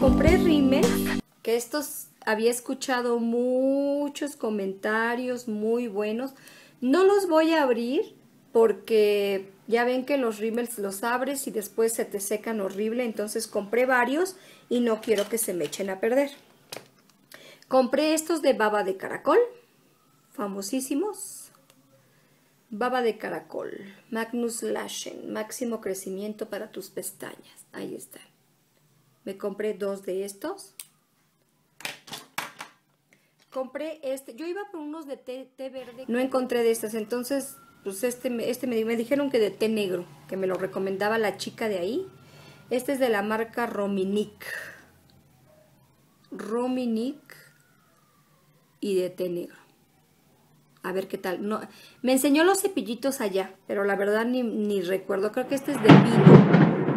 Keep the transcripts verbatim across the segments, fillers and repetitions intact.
compré rímel, que estos había escuchado muchos comentarios muy buenos. No los voy a abrir porque ya ven que los rímels los abres y después se te secan horrible. Entonces compré varios y no quiero que se me echen a perder. Compré estos de baba de caracol, famosísimos. Baba de caracol, Magnus Lashen, máximo crecimiento para tus pestañas. Ahí están. Me compré dos de estos. Compré este, yo iba por unos de té, té verde. No encontré de estas, entonces, pues este, este me, me dijeron que de té negro, que me lo recomendaba la chica de ahí. Este es de la marca Rominique. Rominique y de té negro. A ver qué tal. No, me enseñó los cepillitos allá, pero la verdad ni, ni recuerdo. Creo que este es de pino.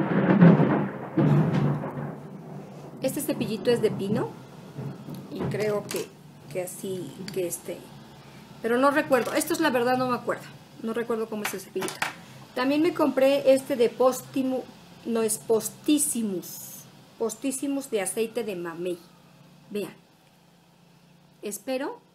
Este cepillito es de pino. Y creo que, que así, que este. Pero no recuerdo. Esto es la verdad, no me acuerdo. No recuerdo cómo es el cepillito. También me compré este de Postimus. No, es Postissimus. Postissimus de aceite de mamey. Vean. Espero.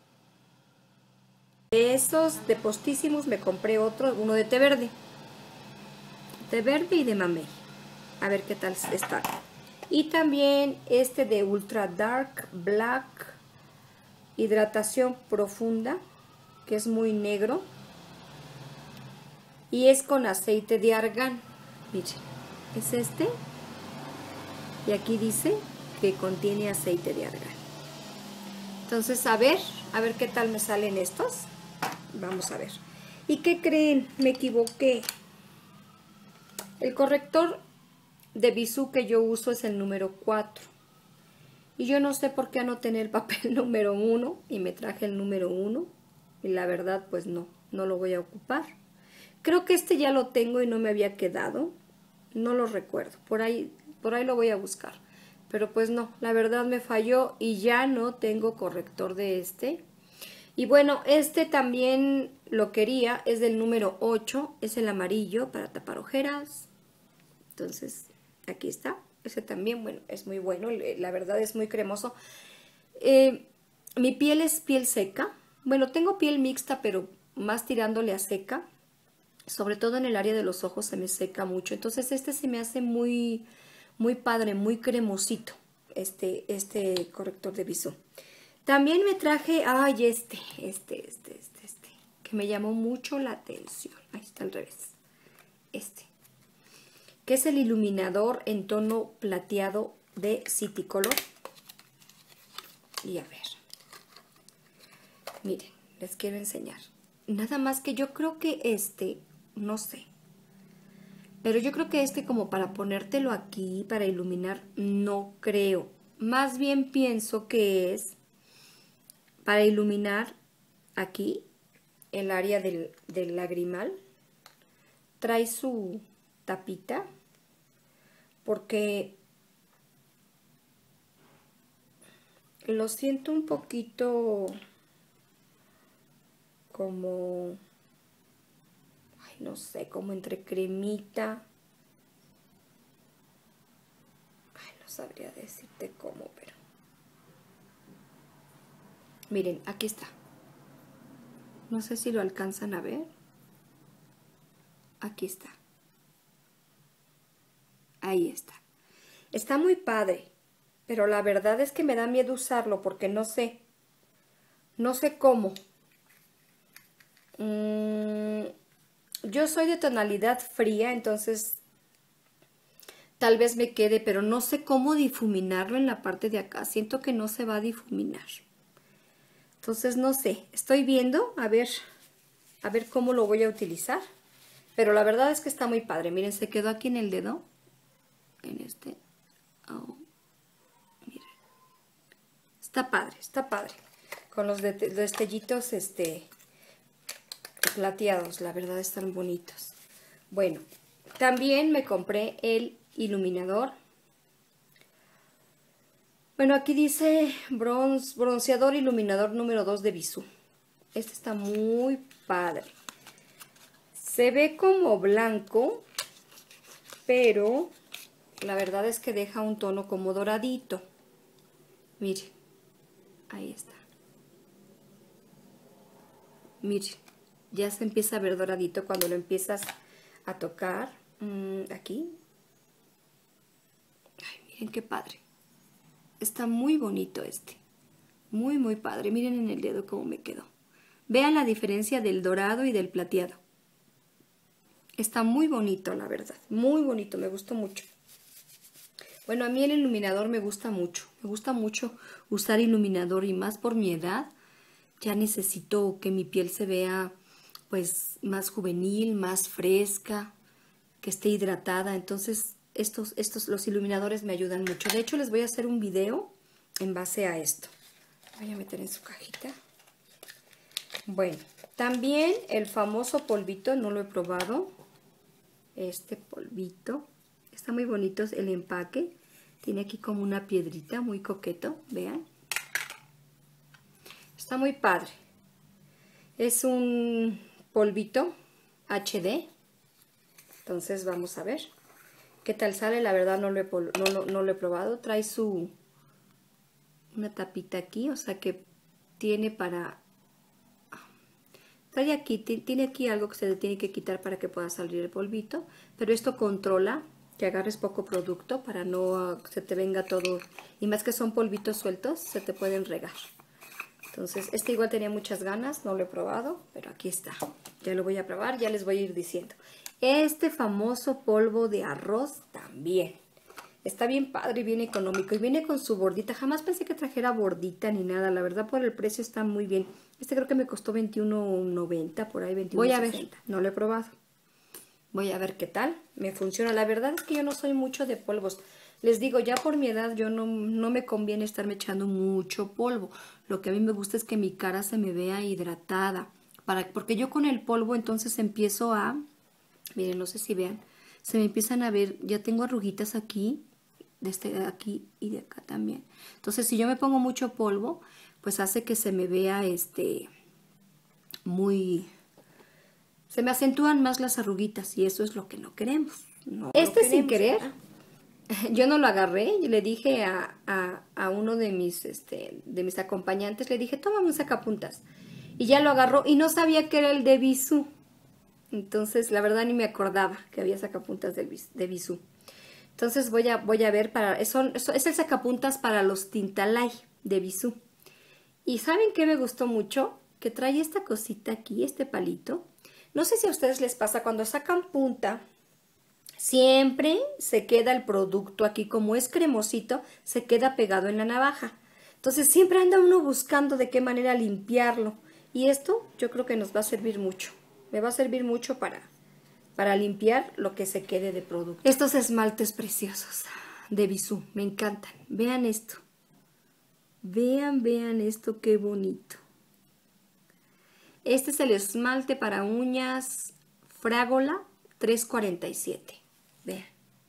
De esos de Postissimus me compré otro, uno de té verde. Té verde y de mamey. A ver qué tal está. Y también este de Ultra Dark Black Hidratación Profunda, que es muy negro. Y es con aceite de argán. Miren, es este. Y aquí dice que contiene aceite de argán. Entonces, a ver, a ver qué tal me salen estos. Vamos a ver. ¿Y qué creen? Me equivoqué. El corrector de Bisú que yo uso es el número cuatro. Y yo no sé por qué anoté en el papel número uno y me traje el número uno. Y la verdad, pues no, no lo voy a ocupar. Creo que este ya lo tengo y no me había quedado. No lo recuerdo. Por ahí, por ahí lo voy a buscar. Pero pues no, la verdad me falló y ya no tengo corrector de este. Y bueno, este también lo quería, es del número ocho, es el amarillo para tapar ojeras. Entonces, aquí está. Ese también, bueno, es muy bueno, la verdad es muy cremoso. Eh, mi piel es piel seca. Bueno, tengo piel mixta, pero más tirándole a seca. Sobre todo en el área de los ojos se me seca mucho. Entonces este se me hace muy, muy padre, muy cremosito, este, este corrector de Bisú. También me traje, ay, este, este, este, este, este, que me llamó mucho la atención. Ahí está al revés. Este, que es el iluminador en tono plateado de City Color. Y a ver, miren, les quiero enseñar. Nada más que yo creo que este, no sé, pero yo creo que este como para ponértelo aquí, para iluminar, no creo. Más bien pienso que es para iluminar aquí, el área del, del lagrimal. Trae su tapita, porque lo siento un poquito como, ay, no sé, como entre cremita. Ay, no sabría decirte cómo, pero miren, aquí está. No sé si lo alcanzan a ver. Aquí está. Ahí está. Está muy padre, pero la verdad es que me da miedo usarlo porque no sé. No sé cómo. Mm, yo soy de tonalidad fría, entonces tal vez me quede, pero no sé cómo difuminarlo en la parte de acá. Siento que no se va a difuminar. Entonces no sé, estoy viendo a ver, a ver cómo lo voy a utilizar. Pero la verdad es que está muy padre. Miren, se quedó aquí en el dedo. En este. Oh, miren. Está padre, está padre. Con los de, destellitos este, plateados, la verdad están bonitos. Bueno, también me compré el iluminador. Bueno, aquí dice bronce, bronceador iluminador número dos de Bisú. Este está muy padre. Se ve como blanco, pero la verdad es que deja un tono como doradito. Miren, ahí está. Miren, ya se empieza a ver doradito cuando lo empiezas a tocar. Mm, aquí. Ay, miren qué padre. Está muy bonito este. Muy, muy padre. Miren en el dedo cómo me quedó. Vean la diferencia del dorado y del plateado. Está muy bonito, la verdad. Muy bonito, me gustó mucho. Bueno, a mí el iluminador me gusta mucho. Me gusta mucho usar iluminador y más por mi edad. Ya necesito que mi piel se vea pues más juvenil, más fresca, que esté hidratada. Entonces estos, estos, los iluminadores me ayudan mucho. De hecho les voy a hacer un video en base a esto. Voy a meter en su cajita. Bueno, también el famoso polvito, no lo he probado. Este polvito. Está muy bonito el empaque. Tiene aquí como una piedrita, muy coqueto, vean. Está muy padre. Es un polvito H D. Entonces vamos a ver qué tal sale. La verdad no lo he, no lo, no lo he probado. Trae su una tapita aquí, o sea que tiene para... Trae aquí, tiene aquí algo que se le tiene que quitar para que pueda salir el polvito. Pero esto controla que agarres poco producto para no se te venga todo. Y más que son polvitos sueltos, se te pueden regar. Entonces, este igual tenía muchas ganas, no lo he probado, pero aquí está. Ya lo voy a probar, ya les voy a ir diciendo. Este famoso polvo de arroz también. Está bien padre y bien económico. Y viene con su bordita. Jamás pensé que trajera bordita ni nada. La verdad, por el precio está muy bien. Este creo que me costó veintiuno noventa, por ahí veintiuno sesenta. Voy a ver, no lo he probado. Voy a ver qué tal. Me funciona. La verdad es que yo no soy mucho de polvos. Les digo, ya por mi edad yo no, no me conviene estarme echando mucho polvo. Lo que a mí me gusta es que mi cara se me vea hidratada. Para, porque yo con el polvo entonces empiezo a... Miren, no sé si vean. Se me empiezan a ver, ya tengo arruguitas aquí, de este de aquí y de acá también. Entonces si yo me pongo mucho polvo, pues hace que se me vea este muy... Se me acentúan más las arruguitas y eso es lo que no queremos. No este queremos, sin querer... ¿verdad? Yo no lo agarré, y le dije a, a, a uno de mis, este, de mis acompañantes, le dije, tómame un sacapuntas. Y ya lo agarró y no sabía que era el de Bisú. Entonces, la verdad ni me acordaba que había sacapuntas de, de Bisú. Entonces voy a, voy a ver, para son, es el sacapuntas para los Tintalay de Bisú. Y ¿saben qué me gustó mucho? Que trae esta cosita aquí, este palito. No sé si a ustedes les pasa cuando sacan punta... Siempre se queda el producto aquí, como es cremosito, se queda pegado en la navaja. Entonces siempre anda uno buscando de qué manera limpiarlo. Y esto yo creo que nos va a servir mucho. Me va a servir mucho para, para limpiar lo que se quede de producto. Estos esmaltes preciosos de Bisú, me encantan. Vean esto. Vean, vean esto, qué bonito. Este es el esmalte para uñas Frágola tres cuarenta y siete. Vean,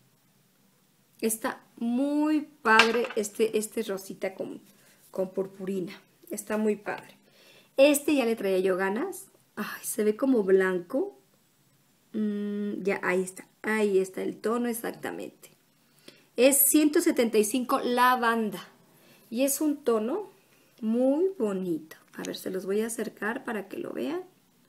está muy padre este, este rosita con, con purpurina, está muy padre. Este ya le traía yo ganas. Ay, se ve como blanco. Mm, ya, ahí está, ahí está el tono exactamente. Es ciento setenta y cinco lavanda y es un tono muy bonito. A ver, se los voy a acercar para que lo vean.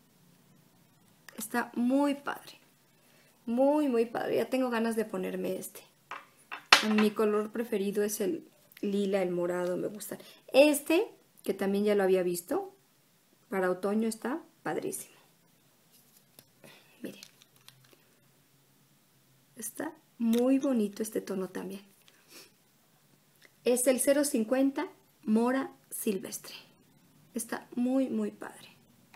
Está muy padre. Muy, muy padre. Ya tengo ganas de ponerme este. Mi color preferido es el lila, el morado, me gusta. Este, que también ya lo había visto, para otoño está padrísimo. Miren. Está muy bonito este tono también. Es el cero cincuenta Mora Silvestre. Está muy, muy padre.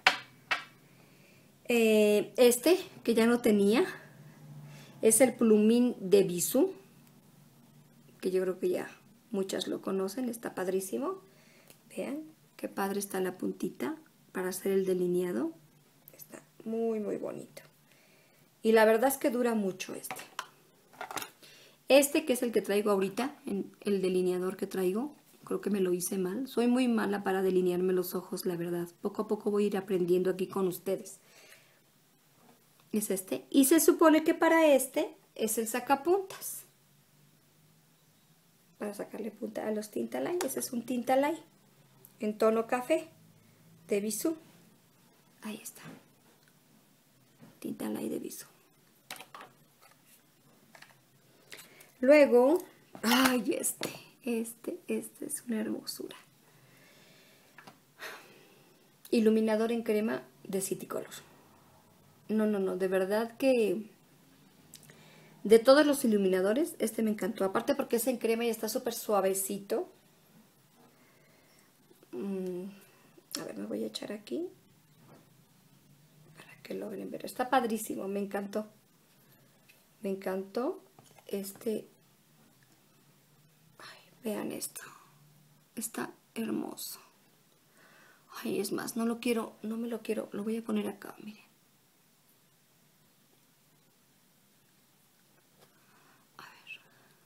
Eh, este, que ya no tenía... Es el plumín de Bisú, que yo creo que ya muchas lo conocen, está padrísimo. Vean qué padre está la puntita para hacer el delineado. Está muy, muy bonito. Y la verdad es que dura mucho este. Este que es el que traigo ahorita, el delineador que traigo, creo que me lo hice mal. Soy muy mala para delinearme los ojos, la verdad. Poco a poco voy a ir aprendiendo aquí con ustedes. Es este, y se supone que para este es el sacapuntas. para sacarle punta a los Tintalay. Ese es un Tintalay en tono café de Bisú. Ahí está. Tintalay de Bisú. Luego, ay, este, este, este es una hermosura. Iluminador en crema de Citycolor. No, no, no, de verdad que de todos los iluminadores, este me encantó. Aparte porque es en crema y está súper suavecito. Mm, a ver, me voy a echar aquí para que logren ver. Está padrísimo, me encantó. Me encantó este. Ay, vean esto. Está hermoso. Ay, es más, no lo quiero, no me lo quiero, lo voy a poner acá, miren. A ver.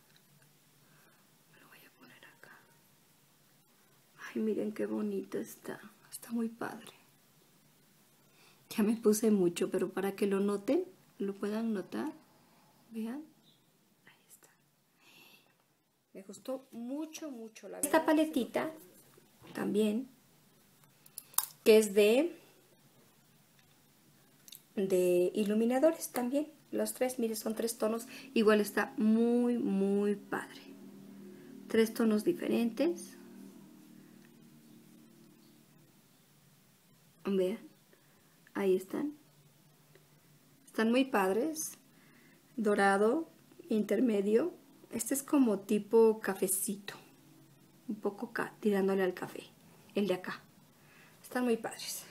Me lo voy a poner acá. Ay, miren qué bonito está. Está muy padre. Ya me puse mucho, pero para que lo noten, lo puedan notar. Vean. Ahí está. Me gustó mucho, mucho la verdad. Esta paletita también, que es de, de iluminadores también. Los tres, miren, son tres tonos. Igual está muy, muy padre. Tres tonos diferentes. Vean. Ahí están. Están muy padres. Dorado, intermedio. Este es como tipo cafecito. Un poco tirándole al café. El de acá. Están muy padres.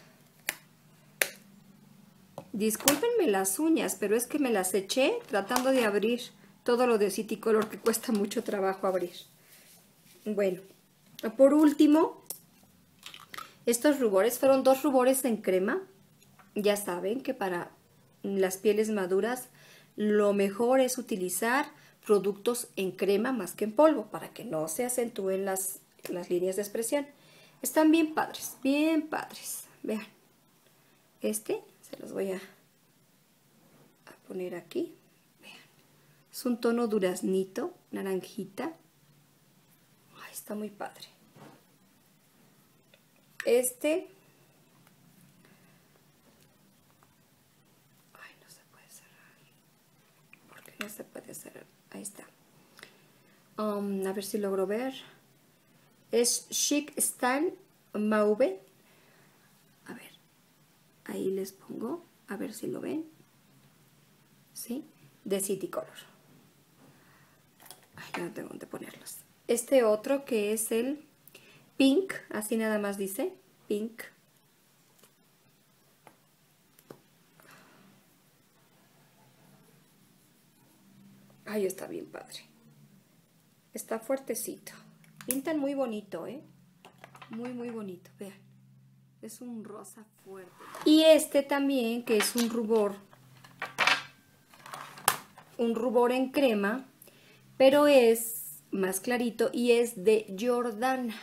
Discúlpenme las uñas, pero es que me las eché tratando de abrir todo lo de Citycolor, que cuesta mucho trabajo abrir. Bueno, por último, estos rubores fueron dos rubores en crema. Ya saben que para las pieles maduras lo mejor es utilizar productos en crema más que en polvo para que no se acentúen las, las líneas de expresión. Están bien padres, bien padres. Vean, este se los voy a, a poner aquí. Vean, es un tono duraznito, naranjita. Ay, está muy padre. Este, ay, no se puede cerrar. ¿Por qué no se puede cerrar? Ahí está. Um, a ver si logro ver. Es Chic Style Mauve. A ver, ahí les pongo, a ver si lo ven. ¿Sí? De Citycolor. Ay, ya no tengo dónde ponerlos. Este otro que es el Pink, así nada más dice, Pink. Ay, está bien padre. Está fuertecito. Pintan muy bonito, ¿eh? Muy, muy bonito, vean. Es un rosa fuerte. Y este también, que es un rubor. Un rubor en crema, pero es más clarito y es de Jordana.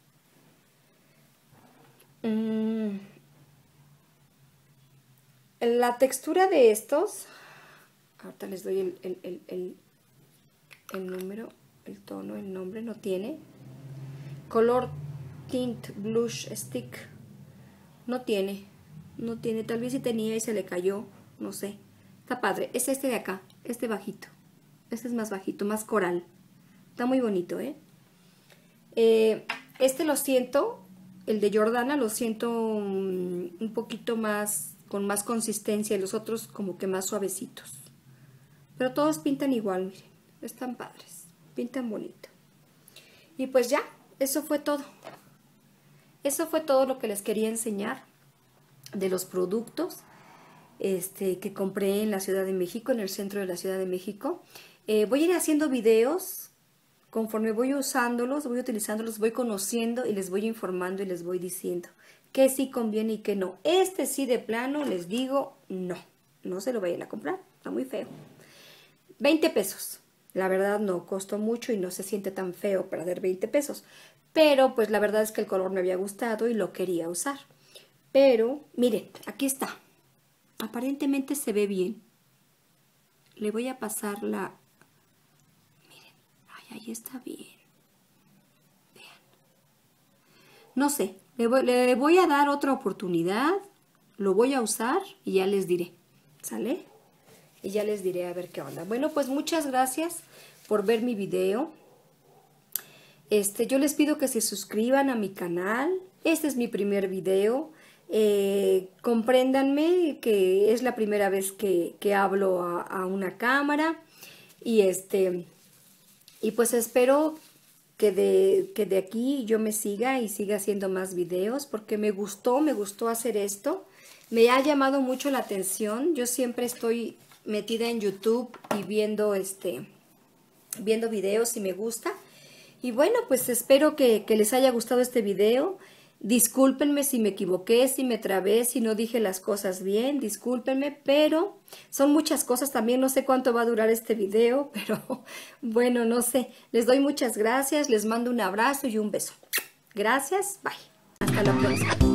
Mm. La textura de estos, ahorita les doy el, el, el, el, el número, el tono, el nombre, no tiene. Color Tint Blush Stick. No tiene, no tiene, tal vez si tenía y se le cayó, no sé. Está padre, es este de acá, este bajito. Este es más bajito, más coral. Está muy bonito, ¿eh? Eh, este lo siento, el de Jordana lo siento um, un poquito más, con más consistencia, y los otros como que más suavecitos. Pero todos pintan igual, miren, están padres, pintan bonito. Y pues ya, eso fue todo. Eso fue todo lo que les quería enseñar de los productos este, que compré en la Ciudad de México, en el centro de la Ciudad de México. Eh, voy a ir haciendo videos conforme voy usándolos, voy utilizándolos, voy conociendo y les voy informando y les voy diciendo que sí conviene y que no. Este sí de plano les digo no, no se lo vayan a comprar, está muy feo. veinte pesos, la verdad no costó mucho y no se siente tan feo perder veinte pesos. Pero pues la verdad es que el color me había gustado y lo quería usar. Pero miren, aquí está. Aparentemente se ve bien. Le voy a pasar la... Miren, ay, ahí está bien. No sé, le voy, le voy a dar otra oportunidad, lo voy a usar y ya les diré, ¿sale? Y ya les diré a ver qué onda. Bueno, pues muchas gracias por ver mi video. Este, yo les pido que se suscriban a mi canal. Este es mi primer video. Eh, compréndanme que es la primera vez que, que hablo a, a una cámara. Y este, y pues espero que de, que de aquí yo me siga y siga haciendo más videos, porque me gustó, me gustó hacer esto. Me ha llamado mucho la atención. Yo siempre estoy metida en YouTube y viendo, este, viendo videos y me gusta. Y bueno, pues espero que, que les haya gustado este video. Discúlpenme si me equivoqué, si me trabé, si no dije las cosas bien, discúlpenme, pero son muchas cosas también, no sé cuánto va a durar este video, pero bueno, no sé. Les doy muchas gracias, les mando un abrazo y un beso. Gracias, bye. Hasta la próxima.